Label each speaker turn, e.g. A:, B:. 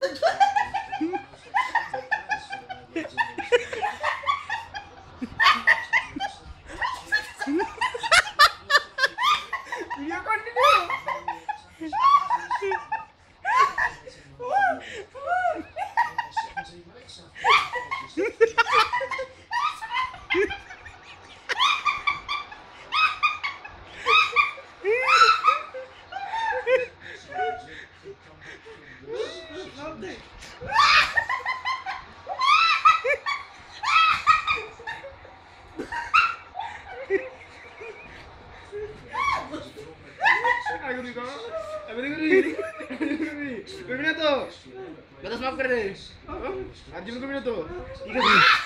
A: Video continue. Aku juga. Aku juga. Begitu tuh. Batas maaf कर दे. आज भी begitu. ठीक है.